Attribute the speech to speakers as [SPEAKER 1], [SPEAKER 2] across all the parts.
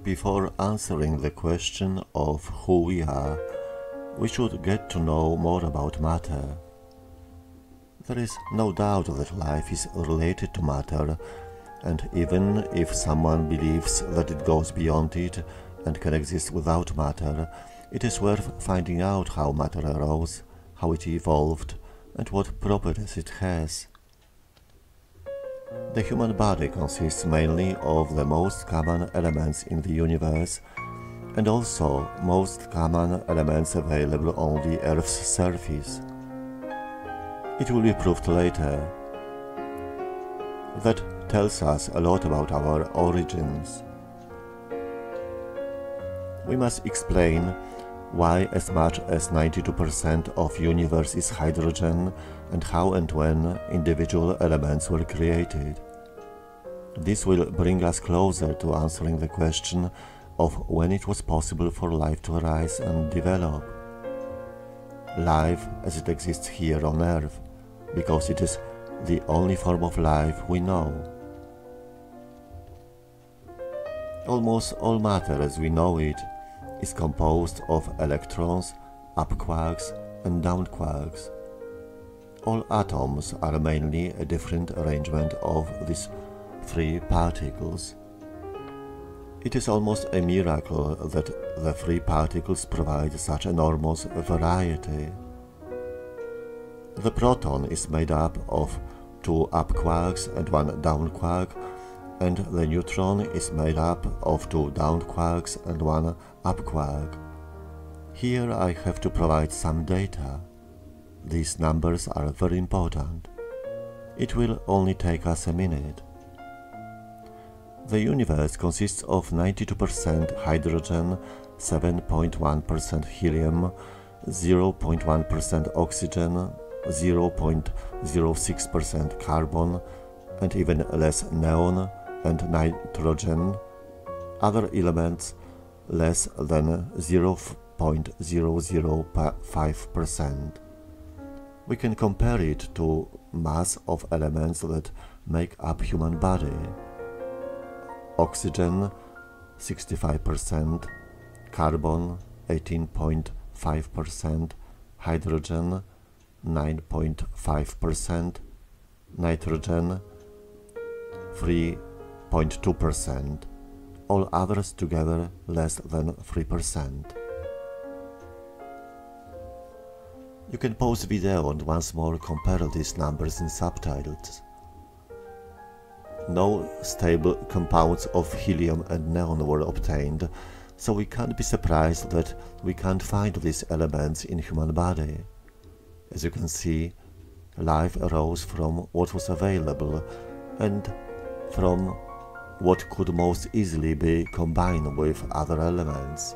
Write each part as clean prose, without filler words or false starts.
[SPEAKER 1] Before answering the question of who we are, we should get to know more about matter. There is no doubt that life is related to matter, and even if someone believes that it goes beyond it and can exist without matter, it is worth finding out how matter arose, how it evolved, and what properties it has. The human body consists mainly of the most common elements in the universe, and also most common elements available on the Earth's surface. It will be proved later. That tells us a lot about our origins. We must explain why as much as 92% of universe is hydrogen and how and when individual elements were created. This will bring us closer to answering the question of when it was possible for life to arise and develop. Life as it exists here on Earth, because it is the only form of life we know. Almost all matter as we know it is composed of electrons, up quarks and down quarks. All atoms are mainly a different arrangement of these three particles. It is almost a miracle that the three particles provide such enormous variety. The proton is made up of two up quarks and one down quark, and the neutron is made up of two down quarks and one up quark. Here I have to provide some data. These numbers are very important. It will only take us a minute. The universe consists of 92% hydrogen, 7.1% helium, 0.1% oxygen, 0.06% carbon, and even less neon and nitrogen, other elements less than 0.005%. We can compare it to mass of elements that make up human body. Oxygen 65%, carbon 18.5%, hydrogen 9.5%, nitrogen 3.2%, all others together less than 3%. You can pause the video and once more compare these numbers in subtitles. No stable compounds of helium and neon were obtained, so we can't be surprised that we can't find these elements in human body. As you can see, life arose from what was available and from what could most easily be combined with other elements.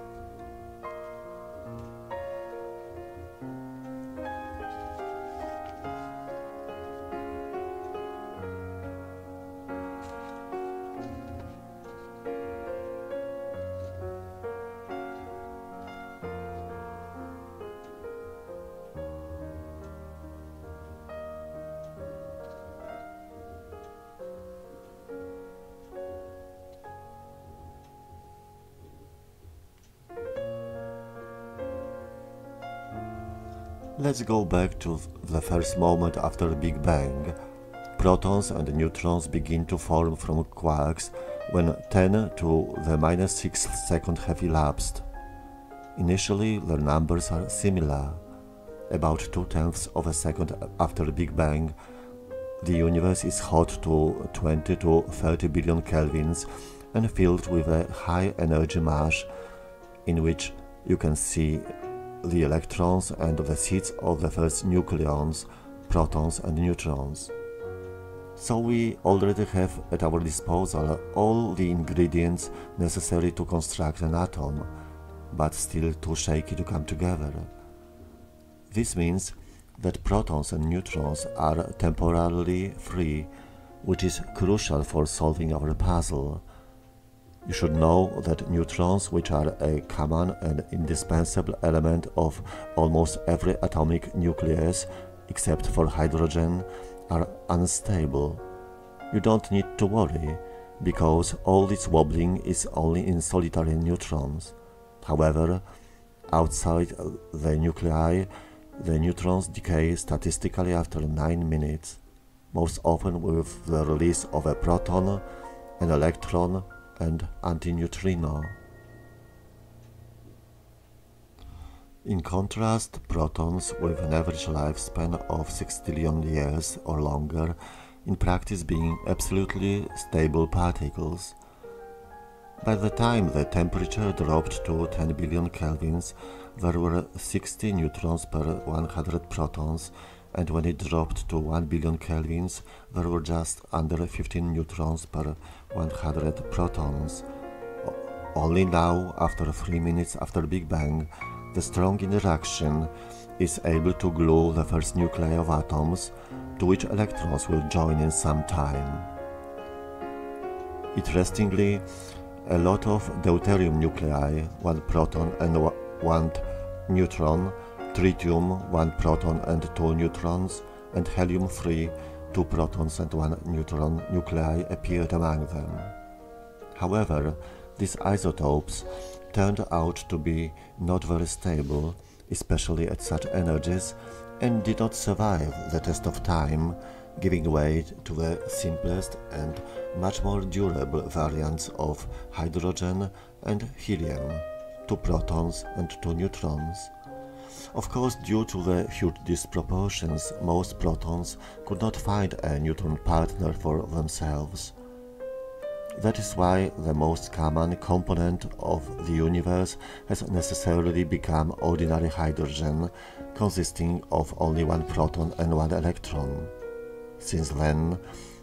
[SPEAKER 1] Let's go back to the first moment after the Big Bang. Protons and neutrons begin to form from quarks when 10 to the -6 seconds have elapsed. Initially, their numbers are similar. About 2/10 of a second after the Big Bang, the universe is hot to 20 to 30 billion kelvins and filled with a high energy mass in which you can see the electrons and the seeds of the first nucleons, protons and neutrons. So we already have at our disposal all the ingredients necessary to construct an atom, but still too shaky to come together. This means that protons and neutrons are temporarily free, which is crucial for solving our puzzle. You should know that neutrons, which are a common and indispensable element of almost every atomic nucleus except for hydrogen, are unstable. You don't need to worry, because all this wobbling is only in solitary neutrons. However, outside the nuclei, the neutrons decay statistically after 9 minutes, most often with the release of a proton, an electron, and antineutrino. In contrast, protons with an average lifespan of 6 trillion years or longer in practice being absolutely stable particles. By the time the temperature dropped to 10 billion kelvins, there were 60 neutrons per 100 protons, and when it dropped to 1 billion kelvins, there were just under 15 neutrons per 100 protons. Only now, after 3 minutes after Big Bang, the strong interaction is able to glue the first nuclei of atoms, to which electrons will join in some time. Interestingly, a lot of deuterium nuclei, 1 proton and 1 neutron, tritium, 1 proton and 2 neutrons, and helium-3, 2 protons and 1 neutron nuclei appeared among them. However, these isotopes turned out to be not very stable, especially at such energies, and did not survive the test of time, giving way to the simplest and much more durable variants of hydrogen and helium, 2 protons and 2 neutrons. Of course, due to the huge disproportions, most protons could not find a neutron partner for themselves. That is why the most common component of the universe has necessarily become ordinary hydrogen, consisting of only 1 proton and 1 electron. Since then,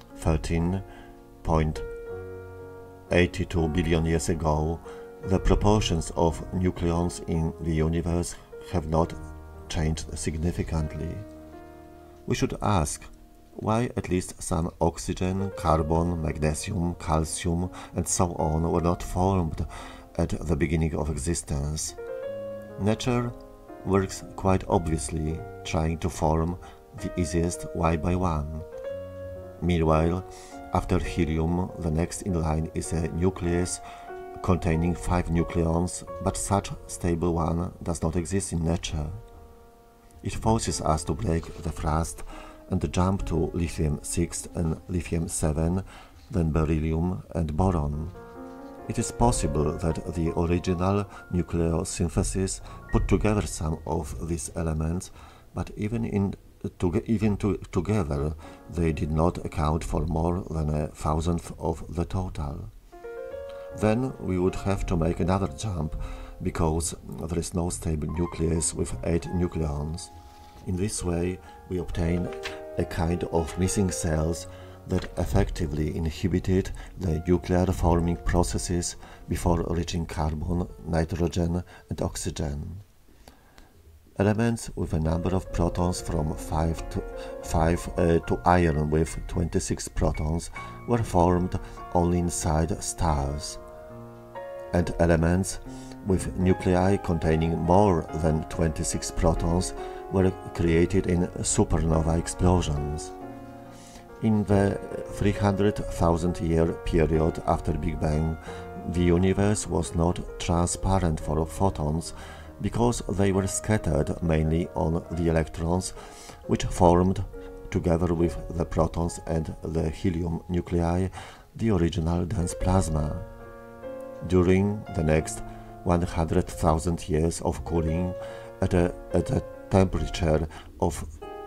[SPEAKER 1] 13.82 billion years ago, the proportions of nucleons in the universe have not changed significantly. We should ask why at least some oxygen, carbon, magnesium, calcium, and so on were not formed at the beginning of existence. Nature works quite obviously, trying to form the easiest one by one. Meanwhile, after helium, the next in line is a nucleus containing 5 nucleons, but such stable one does not exist in nature. It forces us to break the thrust and jump to lithium-6 and lithium-7, then beryllium and boron. It is possible that the original nucleosynthesis put together some of these elements, but even together they did not account for more than 1,000th of the total. Then we would have to make another jump, because there is no stable nucleus with 8 nucleons. In this way, we obtain a kind of missing cells that effectively inhibited the nuclear forming processes before reaching carbon, nitrogen, and oxygen. Elements with a number of protons from 5 to iron with 26 protons were formed only inside stars, and elements with nuclei containing more than 26 protons were created in supernova explosions. In the 300,000-year period after Big Bang, the universe was not transparent for photons because they were scattered mainly on the electrons, which formed, together with the protons and the helium nuclei, the original dense plasma. During the next 100,000 years of cooling at a temperature of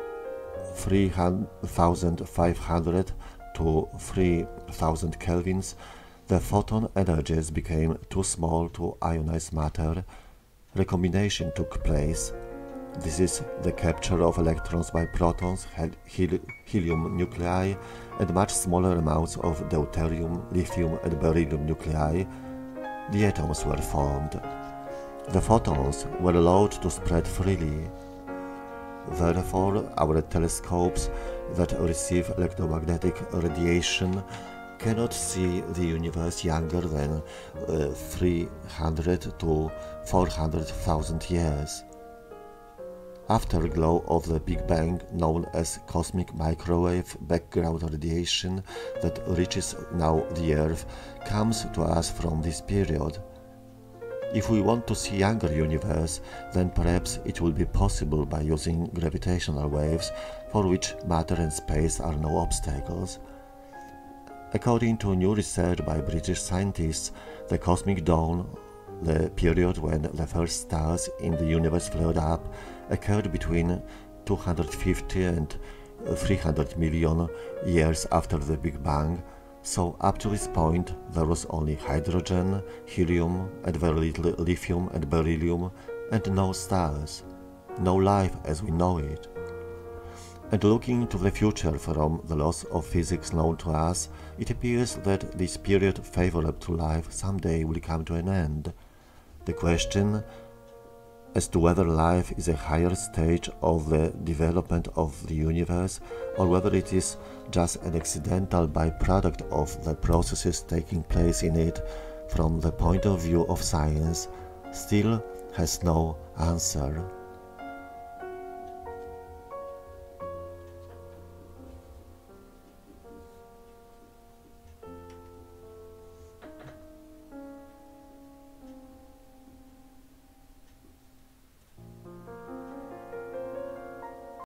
[SPEAKER 1] 3,500 to 3,000 kelvins, the photon energies became too small to ionize matter. Recombination took place. This is the capture of electrons by protons, helium nuclei, and much smaller amounts of deuterium, lithium, and beryllium nuclei. The atoms were formed. The photons were allowed to spread freely. Therefore, our telescopes that receive electromagnetic radiation cannot see the universe younger than 300 to 400,000 years. afterglow of the Big Bang, known as cosmic microwave background radiation that reaches now the Earth, comes to us from this period. If we want to see younger universe, then perhaps it will be possible by using gravitational waves, for which matter and space are no obstacles. According to new research by British scientists, the cosmic dawn, the period when the first stars in the universe flared up, occurred between 250 and 300 million years after the Big Bang. So up to this point there was only hydrogen, helium, and very little lithium and beryllium, and no stars, no life as we know it. And looking to the future from the laws of physics known to us, it appears that this period favorable to life someday will come to an end. The question as to whether life is a higher stage of the development of the universe, or whether it is just an accidental byproduct of the processes taking place in it from the point of view of science, still has no answer.